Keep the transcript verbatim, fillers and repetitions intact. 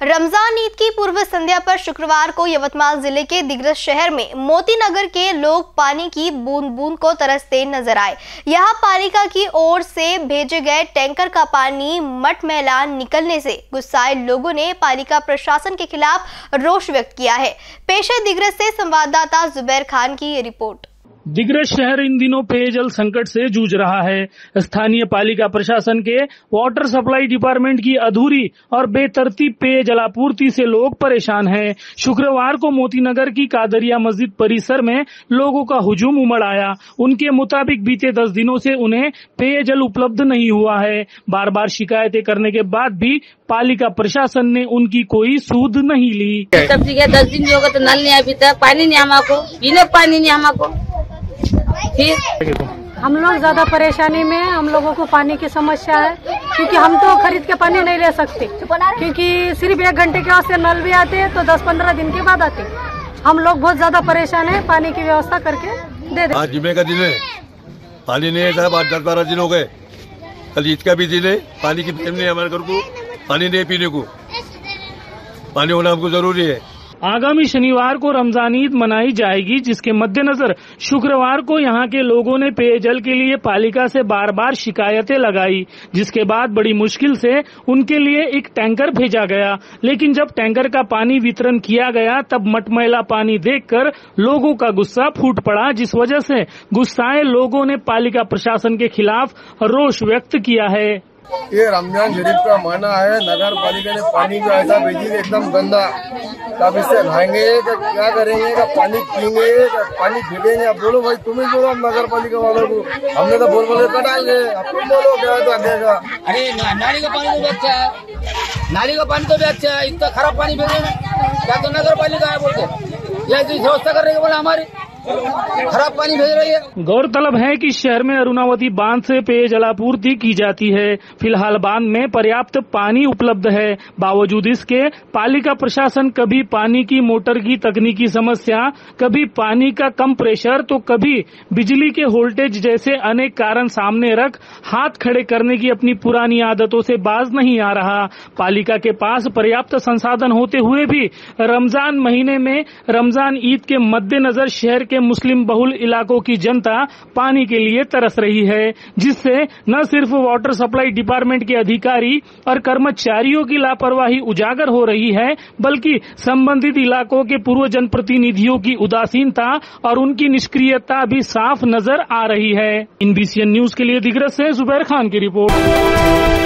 रमजान ईद की पूर्व संध्या पर शुक्रवार को यवतमाल जिले के दिग्रस शहर में मोती नगर के लोग पानी की बूंद बूंद को तरसते नजर आए। यहां पालिका की ओर से भेजे गए टैंकर का पानी मटमैला निकलने से गुस्साए लोगों ने पालिका प्रशासन के खिलाफ रोष व्यक्त किया है। पेश है दिग्रस से संवाददाता जुबैर खान की ये रिपोर्ट। दिग्रस शहर इन दिनों पेयजल संकट से जूझ रहा है। स्थानीय पालिका प्रशासन के वाटर सप्लाई डिपार्टमेंट की अधूरी और बेतरतीब पेयजल आपूर्ति से लोग परेशान हैं। शुक्रवार को मोतीनगर की कादरिया मस्जिद परिसर में लोगों का हुजूम उमड़ आया। उनके मुताबिक बीते दस दिनों से उन्हें पेयजल उपलब्ध नहीं हुआ है। बार बार शिकायतें करने के बाद भी पालिका प्रशासन ने उनकी कोई सूद नहीं ली। सब जगह दस दिन हो गए तो नल नहीं अभी तक, पानी नहीं हमको, पीने पानी नहीं हमको। हम लोग ज्यादा परेशानी में, हम लोगों को पानी की समस्या है क्योंकि हम तो खरीद के पानी नहीं ले सकते, क्योंकि सिर्फ एक घंटे के वास्ते नल भी आते हैं तो दस पंद्रह दिन के बाद आते। हम लोग बहुत ज्यादा परेशान है, पानी की व्यवस्था करके दे दे। आज जुमे का दिन है, पानी नहीं है साहब, आज दस बारह दिन हो गए। कल ईद का भी दिन है, पानी की टाइम नहीं हमारे घर को, पानी नहीं पीने को, पानी होना हमको जरूरी है। आगामी शनिवार को रमजान ईद मनाई जाएगी, जिसके मद्देनजर शुक्रवार को यहाँ के लोगों ने पेयजल के लिए पालिका से बार बार शिकायतें लगाई, जिसके बाद बड़ी मुश्किल से उनके लिए एक टैंकर भेजा गया। लेकिन जब टैंकर का पानी वितरण किया गया तब मटमैला पानी देखकर लोगों का गुस्सा फूट पड़ा, जिस वजह से गुस्साए लोगों ने पालिका प्रशासन के खिलाफ रोष व्यक्त किया है। ये रमजान शरीफ का महीना है, नगर पालिका ने पानी जो ऐसा भेजी एकदम गंदा, तब इससे नहाएंगे क्या करेंगे, का पानी पीएंगे, पानी फेंकेंगे। अब बोलो भाई, तुम ही बोलो नगर पालिका वालों को, हमने तो बोल बोले कटा गए, अब तुम बोलो क्या तो आगेगा। अरे नाली का पानी तो भी अच्छा है, नाली का पानी तो भी अच्छा है, इतना खराब पानी भेजे क्या तो नगर पालिका है बोलते, यह व्यवस्था करने के बोला हमारी खराब पानी भेज रही है। गौरतलब है कि शहर में अरुणावती बांध से पेयजलापूर्ति की जाती है। फिलहाल बांध में पर्याप्त पानी उपलब्ध है। बावजूद इसके पालिका प्रशासन कभी पानी की मोटर की तकनीकी समस्या, कभी पानी का कम प्रेशर, तो कभी बिजली के वोल्टेज जैसे अनेक कारण सामने रख हाथ खड़े करने की अपनी पुरानी आदतों से बाज नहीं आ रहा। पालिका के पास पर्याप्त संसाधन होते हुए भी रमजान महीने में रमजान ईद के मद्देनजर शहर के मुस्लिम बहुल इलाकों की जनता पानी के लिए तरस रही है, जिससे न सिर्फ वाटर सप्लाई डिपार्टमेंट के अधिकारी और कर्मचारियों की लापरवाही उजागर हो रही है, बल्कि संबंधित इलाकों के पूर्व जनप्रतिनिधियों की उदासीनता और उनकी निष्क्रियता भी साफ नजर आ रही है। इन बी सी एन न्यूज के लिए दिग्रस से जुबैर खान की रिपोर्ट।